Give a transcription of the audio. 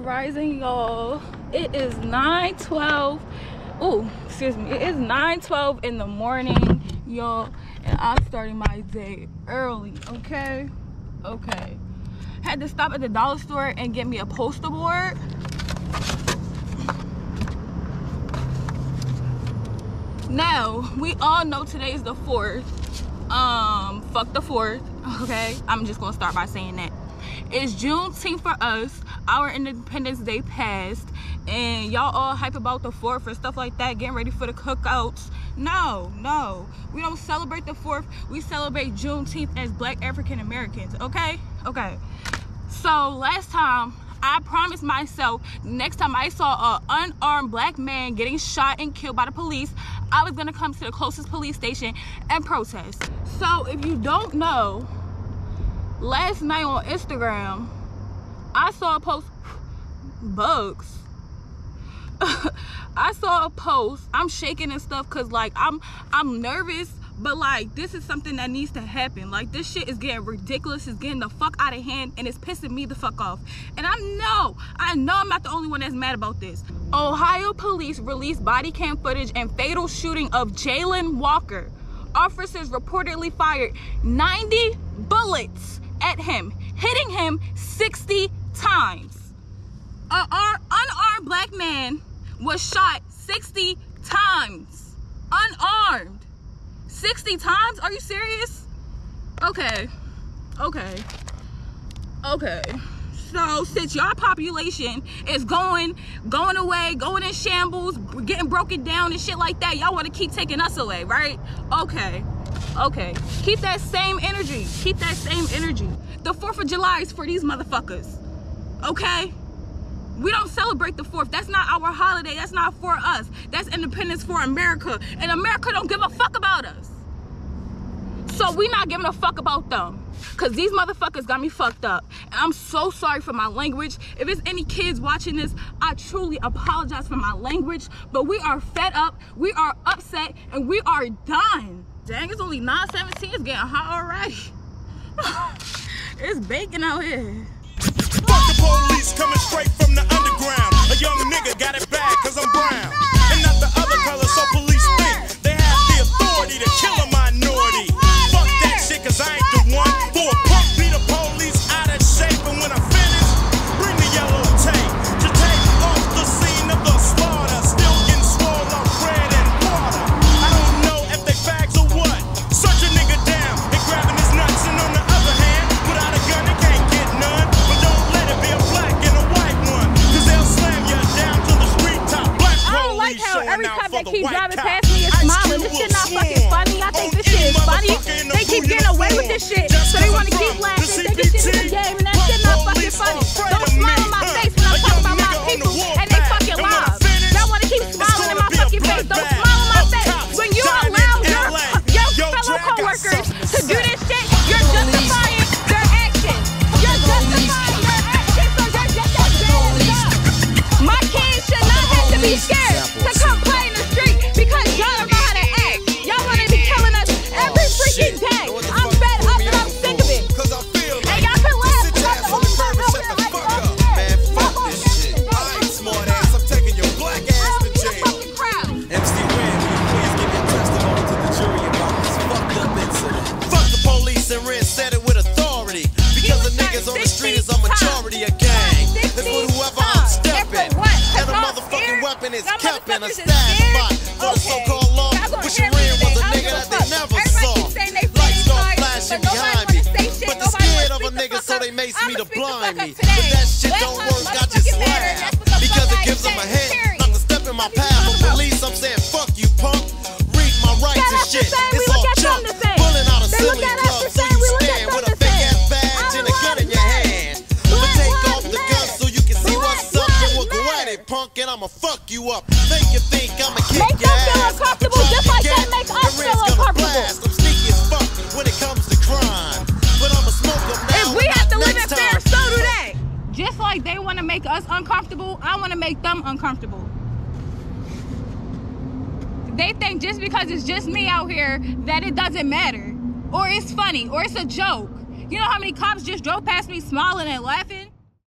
Grand Rising, y'all. It is 9:12. Oh, excuse me. It is 9:12 in the morning, y'all, and I'm starting my day early. Okay. Had to stop at the dollar store and get me a poster board. Now, we all know today's the 4th. Fuck the 4th. Okay, I'm just gonna start by saying that. It's Juneteenth for us. Our Independence Day passed, and y'all all hype about the 4th and stuff like that, getting ready for the cookouts. No, we don't celebrate the 4th. We celebrate Juneteenth as Black African Americans. Okay. So last time, I promised myself next time I saw an unarmed black man getting shot and killed by the police, I was gonna come to the closest police station and protest. So if you don't know, last night on Instagram, I saw a post. Bugs. I saw a post. I'm shaking and stuff because like I'm nervous, but like this is something that needs to happen. Like this shit is getting ridiculous. It's getting the fuck out of hand, and it's pissing me the fuck off. And I know I'm not the only one that's mad about this. Ohio police released body cam footage and fatal shooting of Jayland Walker. Officers reportedly fired 90 bullets at him, hitting him 60 times. An unarmed black man was shot 60 times. Unarmed. 60 times? Are you serious? Okay. So since your population is going away, going in shambles, getting broken down and shit like that, y'all want to keep taking us away, right? Okay. Keep that same energy. The 4th of July is for these motherfuckers. Okay? We don't celebrate the 4th. That's not our holiday. That's not for us. That's independence for America. And America don't give a fuck about us. So we not giving a fuck about them. Because these motherfuckers got me fucked up. And I'm so sorry for my language. If there's any kids watching this, I truly apologize for my language. But we are fed up. We are upset. And we are done. Dang, it's only 9:17. It's getting hot already. It's baking out here. Fuck the police coming straight from the underground. A young nigga got it bad cause I'm brown. And not the other color, so police think they have the authority to kill a minority. Fuck that shit cause I ain't the one. For a punk beat the police out of shape. And when I finish, bring the yellow tape to take off the scene of the slaughter. Still getting swole on bread and water. I don't know if they fags or what. Search a nigga down and grabbing his nuts. And on the other hand, without a gun they can't get none. But don't let it be a black and a white one, cause they'll slam you down to the street top. Black I don't like how every time they keep driving past me is smiling. This shit not fucking funny. I think this shit is funny. They keep getting away with this shit, so they want to keep laughing. Think this shit is a game, and that shit not fucking funny. Don't smile in my face when I'm talking about my people and they fucking lives. Y'all want to keep smiling in my fucking face. Don't smile in my face. When you allow your fellow co-workers to do this shit, you're justifying their actions. You're justifying their actions, so you're just as bad as us. My kids should not have to be scared to come play in the street because y'all don't know how to act. Y'all want to be killing us every freaking day. I'm fed up and I'm sick of it. And y'all can laugh because I'm the only one out here like man, fuck this shit. I ain't smart ass. I'm taking your black ass to jail. MC Ren, please give your testimony to the jury about this fucked up incident. Fuck the police and Ren said it with authority. Because the niggas on the street is a majority of gang. It's for whoever I'm stepping. And the motherfucking weapon is kept in a stash spot for the so-called law. Wishing Ren was a nigga that they never saw. Lights start flashing behind me. But they're scared of a nigga, so they mace me to blind me. But that shit don't work, I just laugh. Because it gives them a head not to step in my path of police. I'm saying, fuck you, punk. Read my rights and shit. It's all junk. Pulling out a silly club, so you stand with a big ass badge and a gun in your hand. But take off the gun so you can see what's up. And we'll go at it, punk, and I'ma fuck you up. Think you think I'ma kick your ass. uncomfortable just like they make us feel uncomfortable. I'm sneaky as fuck when it comes to crime. But I'ma smoke them now. If we have to live in fear, so do they. Just like they want to make us uncomfortable, I want to make them uncomfortable. They think just because it's just me out here that it doesn't matter. Or it's funny, or it's a joke. You know how many cops just drove past me smiling and laughing?